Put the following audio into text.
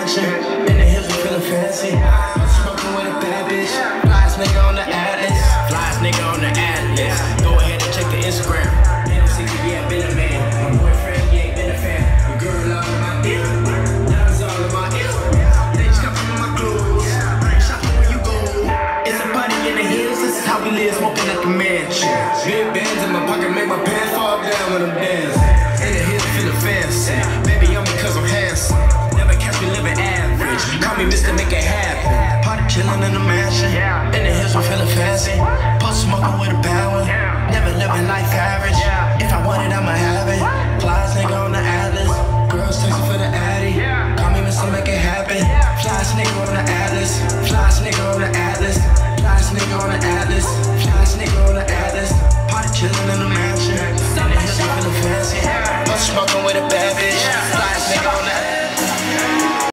mansion. In the hills, we feeling fancy. Smoking with a bad bitch. Flyest nigga on the Atlas. Flyest nigga on the Atlas. Go ahead and check the Instagram. They don't see me, yeah, been a man. My boyfriend, he ain't been a fan. Your girl all in my ear. Diamonds all in my ear. They just come from my clothes. Bring shopping where you go. It's a party in the hills. This is how we live, smoking at the mansion. Big bands in my pocket make my pants fall down when I'm dancing. In the hills, feeling fancy. Baby, on me cause I'm handsome. Never catch me living average. Call me Mr. Make It Happen. Party chillin' in the mansion. In the hills, we feeling fancy. Post smoking with a bad one. Never living life average. If I want it, I'ma have it. Flyest nigga on the Atlas. Girls texting for the Addy. Call me Mr. Make It Happen. Flyest nigga on the Atlas.